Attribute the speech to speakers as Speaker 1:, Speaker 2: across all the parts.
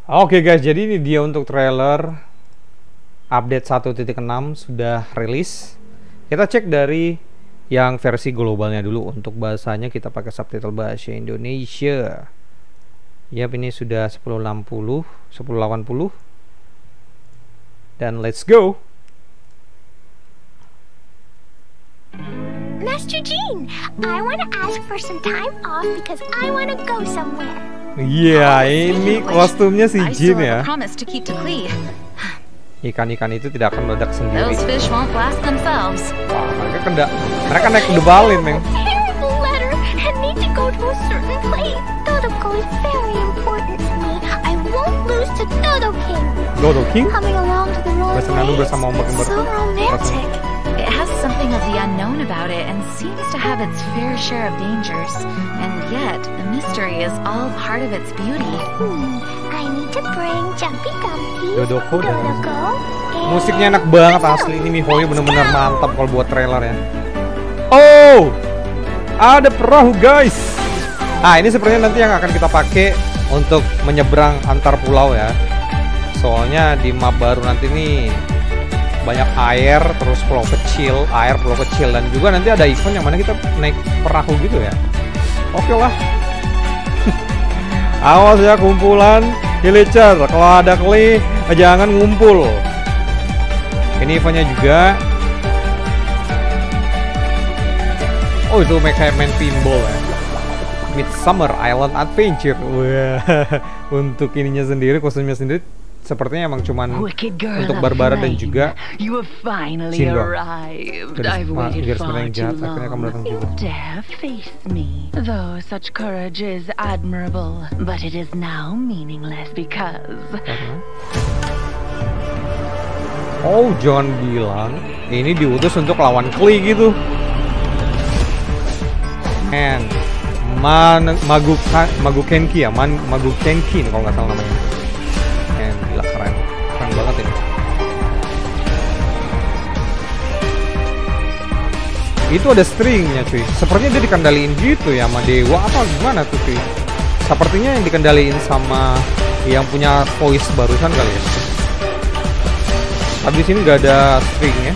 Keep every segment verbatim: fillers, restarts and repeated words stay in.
Speaker 1: Oke guys, jadi ini dia untuk trailer update satu titik enam sudah rilis. Kita cek dari yang versi globalnya dulu. Untuk bahasanya kita pakai subtitle bahasa Indonesia. Yap, ini sudah sepuluh enam puluh, sepuluh delapan puluh. Dan let's go.
Speaker 2: Master Jean, I want to ask for some time off because I want to go somewhere.
Speaker 1: Iya, ini kostumnya si Jean ya. Ikan-ikan itu tidak akan meledak sendiri.
Speaker 3: Those fish won't blast themselves.
Speaker 1: Wah, mereka kenda, mereka naik kedebalin, Meng.
Speaker 2: Terrible letter and need to go to a certain place. Dodoco is very important to me. I won't lose to Dodo King.
Speaker 1: Dodo King?
Speaker 2: Coming along to the road
Speaker 1: Bersenandung bersama ombak yang
Speaker 2: so romantic.
Speaker 3: It has something of the unknown about it and seems to have its fair share of dangers. And yet, the mystery is all part of its beauty.
Speaker 2: Hmm, I need to bring Jumpy Dumpy,
Speaker 1: Dodoco dan
Speaker 2: Dodoco, and
Speaker 1: musiknya enak banget asli. Ini Mihoyo bener-bener mantap kalau buat trailer ya. Oh, ada perahu guys. Nah, ini sepertinya nanti yang akan kita pakai untuk menyeberang antar pulau ya. Soalnya di map baru nanti nih banyak air, terus pulau kecil, air pulau kecil, dan juga nanti ada event yang mana kita naik perahu gitu ya. Oke lah. Awas ya kumpulan villager, kalau ada kli jangan ngumpul. Ini eventnya juga. Oh, itu kayak main pinball ya. Midsummer Island Adventure. Wah, untuk ininya sendiri, kostumnya sendiri sepertinya emang cuman untuk Barbara dan juga Shinra. Garis merah yang jahat akhirnya kamu datang juga.
Speaker 4: Dare face me. Though such courage is admirable, but it is now meaningless because.
Speaker 1: Oh, jangan bilang ini diutus untuk lawan Klee gitu. And Man Maguka Magukenki ya, Man Magukenki kalau nggak salah namanya. And gila keren, keren banget ini. Itu ada stringnya cuy. Sepertinya dia dikendaliin gitu ya sama dewa apa gimana tuh cuy. Sepertinya yang dikendaliin sama yang punya voice barusan kali ya. Tapi di sini nggak ada stringnya.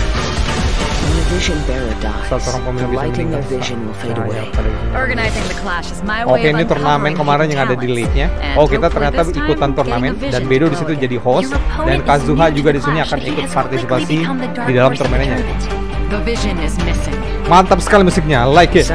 Speaker 1: Oke, ini turnamen kemarin yang ada di league-nya. Oh, kita ternyata ikutan turnamen dan Bedo di situ jadi host dan Kazuha juga di sini akan ikut partisipasi di dalam turnamennya. Mantap sekali musiknya, like it.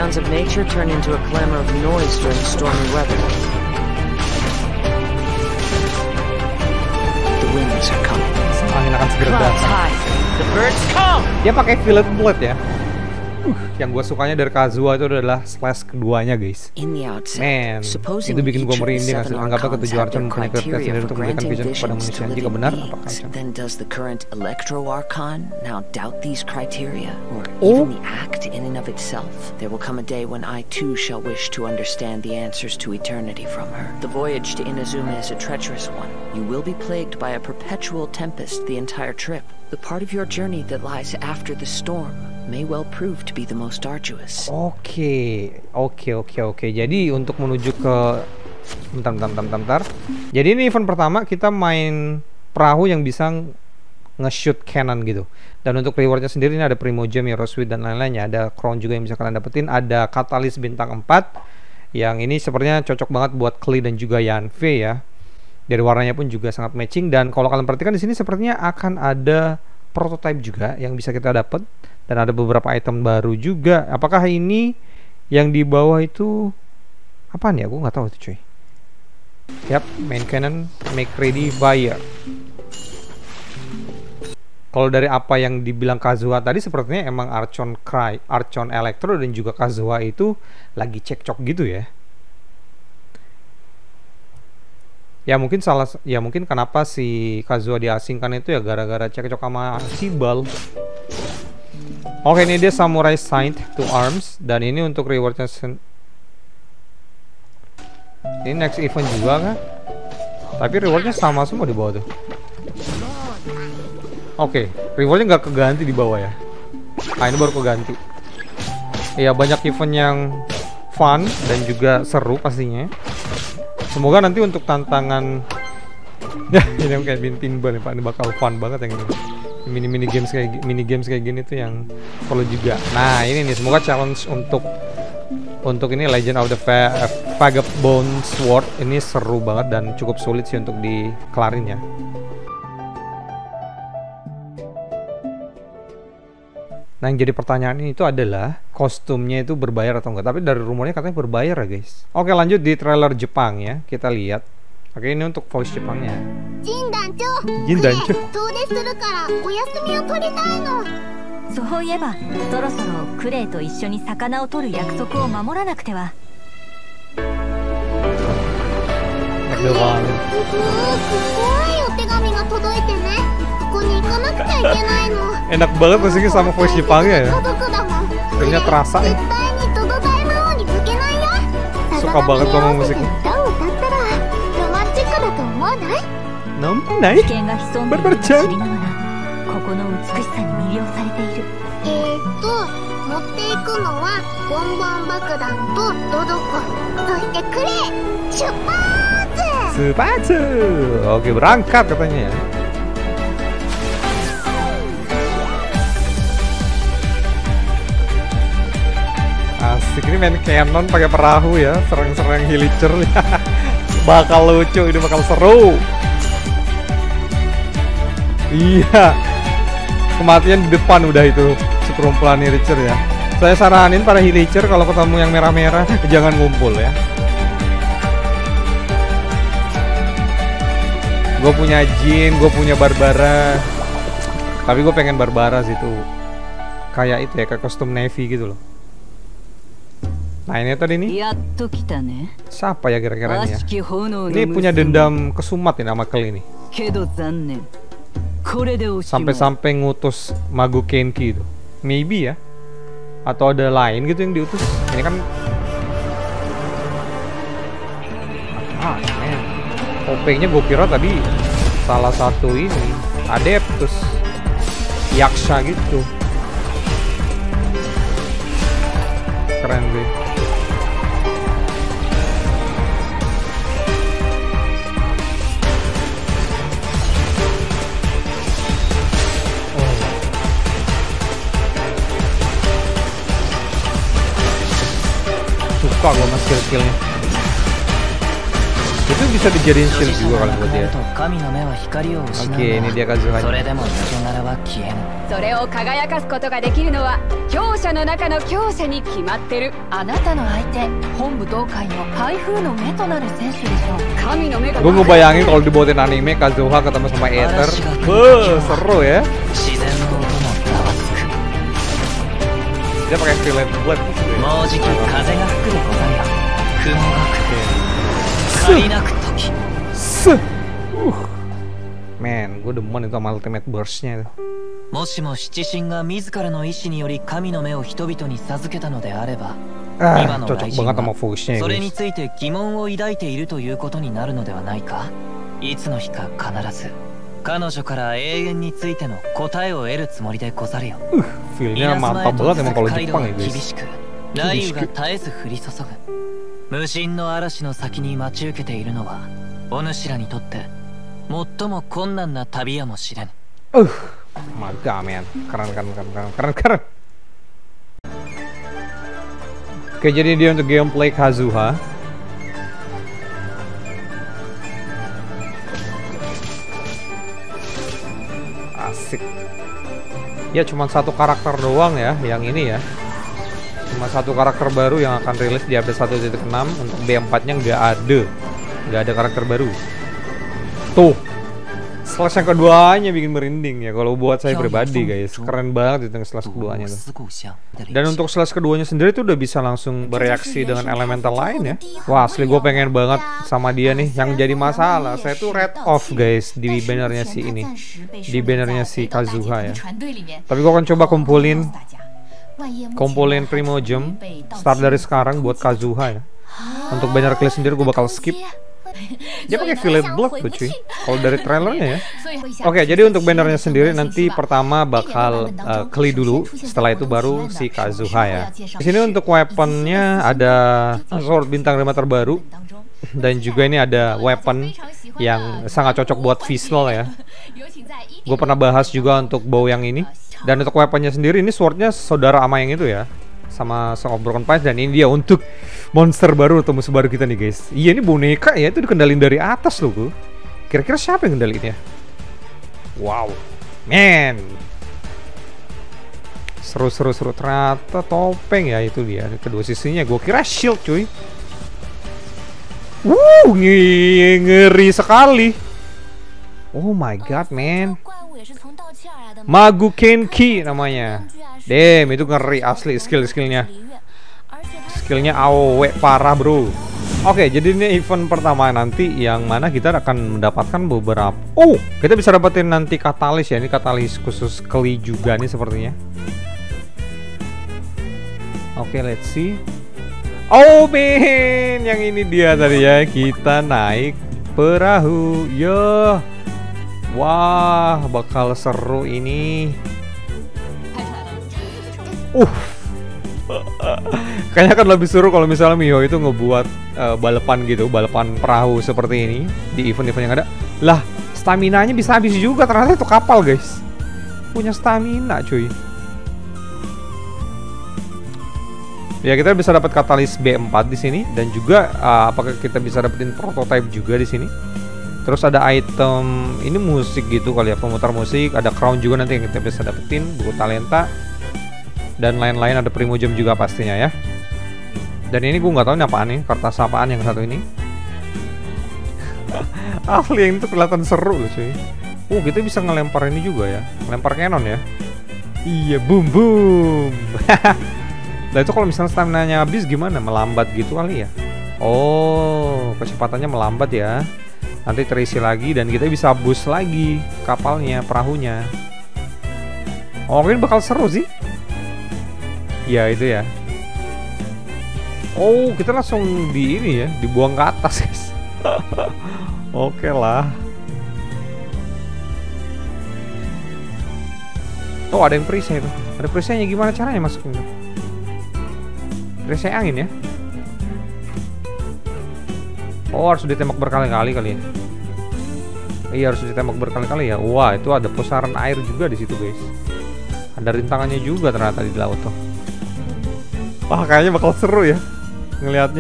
Speaker 1: Angin akan segera datang. Dia pakai Violet Blood ya. Uh, yang gue sukanya dari Kazuha itu adalah slash keduanya guys. Man, itu bikin gue merinding asli. Anggaplah ketujuh Archon mempunyai kriteria sendiri untuk memberikan vision kepada manusia. Jika benar, apakah Archon?
Speaker 5: Then does the current Electro Archon now doubt these criteria, or
Speaker 1: Oh.
Speaker 5: even the act in and of itself? There will come a day when I too shall wish to understand the answers to eternity from her. The voyage to Inazuma is a treacherous one. You will be plagued by a perpetual tempest the entire trip. The part of your journey that lies after the storm may well prove to be the most arduous.
Speaker 1: Oke, oke, oke, oke. Jadi untuk menuju ke bentar, bentar, bentar, bentar. Jadi ini event pertama kita main perahu yang bisa nge-shoot cannon gitu. Dan untuk rewardnya sendiri ini ada Primogem, Heroesweed dan lain-lainnya. Ada crown juga yang bisa kalian dapetin. Ada Katalis bintang empat. Yang ini sepertinya cocok banget buat Klee dan juga Yanfei ya. Dari warnanya pun juga sangat matching. Dan kalau kalian perhatikan di sini sepertinya akan ada prototype juga yang bisa kita dapat. Dan ada beberapa item baru juga. Apakah ini yang di bawah itu apaan ya? Gue nggak tahu itu cuy. Yap, main cannon, make ready, fire. Kalau dari apa yang dibilang Kazuha tadi, sepertinya emang Archon Cry, Archon Electro dan juga Kazuha itu lagi cekcok gitu ya. Ya mungkin salah, ya mungkin kenapa si Kazuha diasingkan itu ya gara-gara cekcok sama Sibal. Oke, ini dia Samurai Signed to Arms dan ini untuk rewardnya. Ini next event juga kan? Tapi rewardnya sama semua di bawah tuh. Oke, rewardnya nggak keganti di bawah ya. Nah ini baru keganti. Ya banyak event yang fun dan juga seru pastinya. Semoga nanti untuk tantangan Ya, ini yang kayak pinball nih Pak, ini bakal fun banget yang ini. Mini mini games kayak mini games kayak gini tuh yang perlu juga. Nah, ini nih semoga challenge untuk untuk ini Legend of the Va Vagabond Sword ini seru banget dan cukup sulit sih untuk dikelarin ya. Nah, yang jadi pertanyaan ini itu adalah kostumnya itu berbayar atau enggak. Tapi dari rumornya katanya berbayar ya guys. Oke, lanjut di trailer Jepang ya. Kita lihat. Oke, ini untuk voice Jepangnya.
Speaker 2: Jindancho,
Speaker 1: Jindancho.
Speaker 2: 遠出するからお休みを取りたいの。
Speaker 6: そういえばそろそろクレイと一緒に魚を取る約束を守らなくては。
Speaker 1: Enak doang.
Speaker 2: すごく怖いお手紙が届いてね。そこに行かなくちゃいけないの。
Speaker 1: Enak banget musiknya sama voice Jepangnya ya.
Speaker 2: 家族だもん。
Speaker 1: Filmnya terasa
Speaker 2: 絶
Speaker 1: ya.
Speaker 2: 対にトド大魔王に負けないよ。
Speaker 1: Suka banget sama musiknya.
Speaker 2: 歌を歌ったらロマンチックだと思わない？
Speaker 1: Nampai?
Speaker 6: 危険が潜んでいると知りながらここの美しさに魅了されている。
Speaker 2: えーっと持っていくのはボンボン爆弾とドドコ、そしてクレイ。出発！
Speaker 1: Sepatu. Oke, berangkat katanya ya. Asik, ini main Canon pakai perahu ya, serang-serang Hilicher. Bakal lucu, ini bakal seru. Iya, kematian di depan udah itu seperumpulan Hilicher ya. Saya saranin para Hilicher kalau ketemu yang merah-merah jangan ngumpul ya. Gue punya Jin, gue punya Barbara. Tapi gue pengen Barbara sih tuh. Kayak itu ya, kayak kostum Navy gitu loh. Nah ini tadi nih. Siapa ya kira-kira ini ya? Ini punya dendam kesumat nih nama Kel ini. Sampai-sampai ngutus Magu Kenki itu. Maybe ya. Atau ada lain gitu yang diutus. Ini kan ah, men. O P-nya gue kira tadi salah satu ini Adeptus Yaksha gitu. Keren sih. Suka gue sama skill-skillnya. Itu bisa dijadiin shield juga kalau buat dia. Oke, ini dia Kazuha.
Speaker 7: それを輝かすことができるのは強者の中の強者に決まってる。
Speaker 4: あなたの相手本武道会の台風の目となる選手でしょう。
Speaker 7: 神の目が
Speaker 1: Gue ngebayangin kalau dibuatin anime Kazuha ketemu sama Aether. Beuh, seru ya. Dia pakai Violet Blood gitu ya. Seh. Uh. Man, gue demen itu sama ultimate burst-nya itu.
Speaker 8: もしも七神が自らの意志により神の目を人々に授けたのであれば、
Speaker 1: Ah,
Speaker 8: 今の
Speaker 1: cocok
Speaker 8: 雷神
Speaker 1: banget sama
Speaker 8: は
Speaker 1: voice-nya ya
Speaker 8: それ
Speaker 1: guys.
Speaker 8: について疑問を抱いているということになるのではないか。いつの日か必ず彼女から永遠についての答えを得るつもりでござるよ。
Speaker 1: Uh, feel-nya mantap banget emang kalau Jepang ya
Speaker 8: 厳
Speaker 1: guys.
Speaker 8: しく雷雨が絶えず降り注ぐ。無心の嵐の先に待ち受けているのはお主らにとって最も困難な旅やもしれん。
Speaker 1: Uh, maga men, keren keren keren keren keren keren. Oke, jadi dia untuk gameplay Kazuha. Asik. Ya cuma satu karakter doang ya, yang ini ya. Cuma satu karakter baru yang akan rilis di update satu titik enam. Untuk B empat-nya nggak ada, nggak ada karakter baru. Tuh. Slash yang keduanya bikin merinding ya kalau buat saya pribadi guys. Keren banget itu slash keduanya tuh. Dan untuk slash keduanya sendiri tuh udah bisa langsung bereaksi dengan elemental lain ya. Wah asli gue pengen banget sama dia nih. Yang jadi masalah saya tuh red off guys di bannernya si ini, di bannernya si Kazuha ya. Tapi gue akan coba kumpulin kumpulin Primogem start dari sekarang buat Kazuha ya. Untuk banner class sendiri gue bakal skip. Dia pakai Violet Blood tuh cuy. Kalau dari trailernya ya. Oke, jadi untuk bannernya sendiri nanti pertama bakal uh, Klee dulu. Setelah itu baru si Kazuha ya. Di sini untuk weaponnya ada sword bintang lima terbaru. Dan juga ini ada weapon yang sangat cocok buat Vizsla ya. Gue pernah bahas juga untuk bow yang ini. Dan untuk weaponnya sendiri ini swordnya saudara ama yang itu ya, sama Song of Broken Pines. Dan ini dia untuk monster baru atau musuh baru kita nih guys. Iya, ini boneka ya, itu dikendalin dari atas loh gue. Kira-kira siapa yang ngendalinya? Wow, man, seru-seru-seru. Ternyata topeng ya, itu dia kedua sisinya. Gue kira shield cuy. Wuh, ngeri sekali. Oh my god, man. Magukenki namanya. Damn, itu ngeri asli skill-skillnya. Skillnya A O W parah bro. Oke, jadi ini event pertama nanti yang mana kita akan mendapatkan beberapa. Oh, kita bisa dapetin nanti katalis ya. Ini katalis khusus Klee juga nih sepertinya. Oke, let's see. Oh man, yang ini dia tadi ya. Kita naik perahu. Yo. Wah, bakal seru ini. Uh. Kayaknya kan lebih seru kalau misalnya Miho itu ngebuat uh, balapan gitu, balapan perahu seperti ini di event-event yang ada. Lah, stamina-nya bisa habis juga ternyata itu kapal, guys. Punya stamina, cuy. Ya, kita bisa dapat katalis B empat di sini dan juga uh, apakah kita bisa dapetin prototype juga di sini. Terus ada item ini musik gitu kali ya, pemutar musik, ada crown juga nanti yang kita bisa dapetin, buku talenta dan lain-lain, ada primogem juga pastinya ya. Dan ini gue nggak tahu ini apaan nih, kertas apaan yang satu ini. Asli yang itu kelihatan seru loh cuy. Oh, kita bisa ngelempar ini juga ya, ngelempar cannon ya. Iya, boom boom. Nah itu kalau misalnya stamina-nya habis gimana? Melambat gitu kali ya? Oh, kecepatannya melambat ya. Nanti terisi lagi dan kita bisa boost lagi kapalnya, perahunya. Oh, mungkin bakal seru sih. Ya itu ya. Oh, kita langsung di ini ya, dibuang ke atas guys. Oke lah. Oh, ada yang perisai itu. Ada perisainya, gimana caranya masukin itu? Perisai angin ya. Oh, harus ditembak berkali-kali kali ya. Iya, harus ditembak berkali-kali ya. Wah, itu ada pusaran air juga di situ, guys. Ada rintangannya juga ternyata di laut tuh. Wah, kayaknya bakal seru ya ngelihatnya.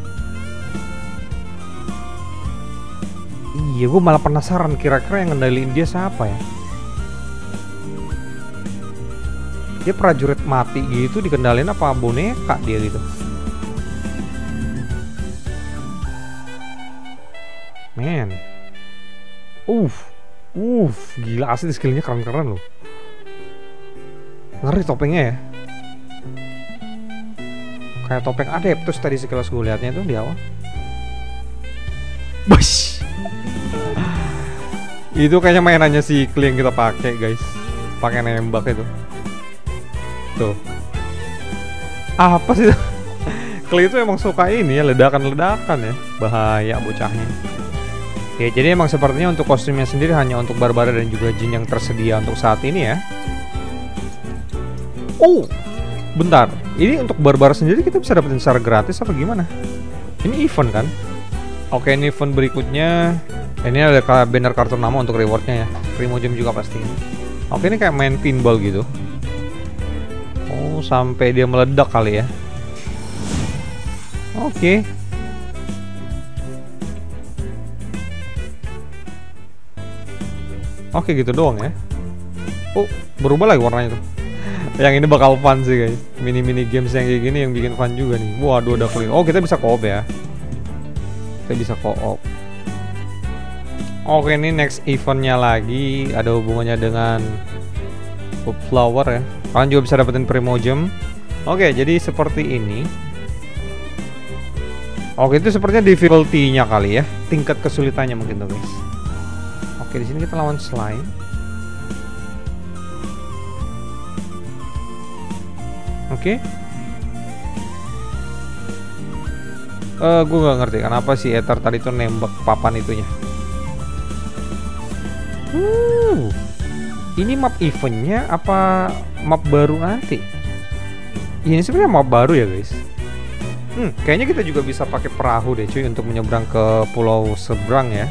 Speaker 1: Iya, gue malah penasaran kira-kira yang ngendaliin dia siapa ya. Dia prajurit mati gitu dikendalin apa boneka dia gitu. Man. Uff. Uff, gila asli skillnya keren-keren loh. Ngeri topengnya ya. Kayak topeng Adeptus tadi sekilas gue liatnya tuh di awal. Bus. Itu kayaknya mainannya si Klee yang kita pakai, guys. Pakai nembak itu. Tuh. Apa sih? Klee itu emang suka ini ya, ledakan-ledakan ya. Bahaya bocahnya. Ya, jadi emang sepertinya untuk kostumnya sendiri hanya untuk Barbara dan juga Jin yang tersedia untuk saat ini ya. Oh, bentar. Ini untuk Barbara sendiri kita bisa dapetin secara gratis apa gimana? Ini event kan? Oke, ini event berikutnya. Ini ada banner kartu nama untuk rewardnya ya. Primogem juga pasti. Oke, ini kayak main pinball gitu. Oh, sampai dia meledak kali ya. Oke. Oke, gitu doang ya. Oh, berubah lagi warnanya tuh. Yang ini bakal fun sih guys. Mini-mini games yang kayak gini yang bikin fun juga nih. Waduh, udah clean. Oh, kita bisa co-op ya. Kita bisa co-op. Oke, ini next eventnya lagi ada hubungannya dengan flower ya. Kalian juga bisa dapetin primogem. Oke, jadi seperti ini. Oke, itu sepertinya difficulty-nya kali ya. Tingkat kesulitannya mungkin tuh guys. Oke, di sini kita lawan slime. Oke. Eh, uh, gue nggak ngerti kenapa si Ether tadi tuh nembak papan itunya. Uh, ini map eventnya apa map baru nanti? Ini sebenarnya map baru ya guys. Hmm, kayaknya kita juga bisa pakai perahu deh cuy untuk menyeberang ke pulau seberang ya.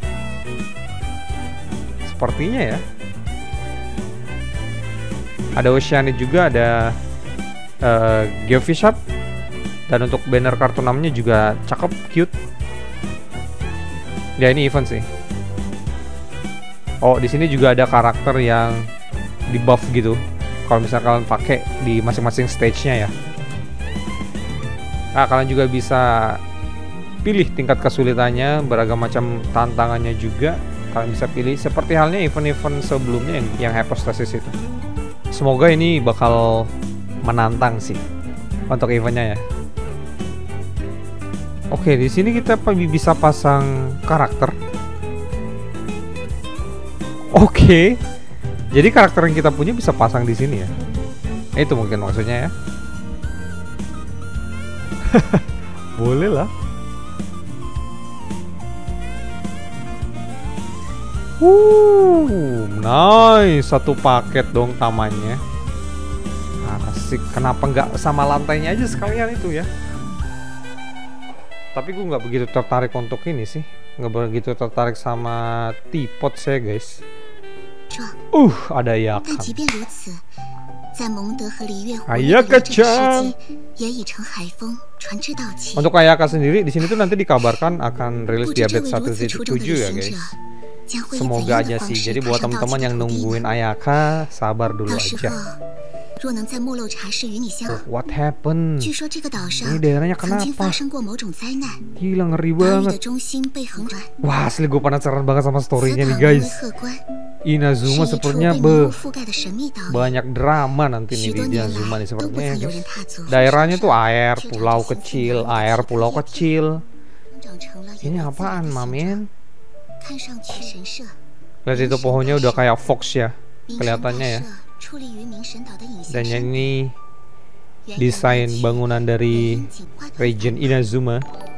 Speaker 1: Sepertinya ya. Ada Oceanid juga, ada uh, Geofish Hub. Dan untuk banner kartu namanya juga cakep, cute. Ya ini event sih. Oh, di sini juga ada karakter yang di buff gitu. Kalau misalnya kalian pakai di masing-masing stage-nya ya. Nah, kalian juga bisa pilih tingkat kesulitannya, beragam macam tantangannya juga. Kalian bisa pilih seperti halnya event-event sebelumnya yang, yang Hypostasis itu. Semoga ini bakal menantang sih untuk eventnya ya. Oke, di sini kita bisa pasang karakter. Oke, jadi karakter yang kita punya bisa pasang di sini ya. Itu mungkin maksudnya ya. Boleh lah. Uh, nice, satu paket dong tamannya. Asik. Kenapa nggak sama lantainya aja sekalian itu ya? Tapi gue nggak begitu tertarik untuk ini sih. Nggak begitu tertarik sama teapot saya guys. Uh, ada Ayaka. Ayaka-chan. Untuk Ayaka sendiri di sini tuh nanti dikabarkan akan rilis di update satu titik tujuh ya guys. Semoga aja sih. Jadi buat teman-teman yang nungguin Ayaka, sabar dulu aja. Oh, what happened? Ini daerahnya kenapa? Gila, ngeri banget. Wah, asli gue penasaran banget sama story-nya nih guys. Inazuma sepertinya be banyak drama nanti nih di Inazuma nih sepertinya. Daerahnya tuh air, pulau kecil, air, pulau kecil. Ini apaan, mamin? Lihat itu pohonnya udah kayak fox ya, kelihatannya ya. Dan ini desain bangunan dari region Inazuma.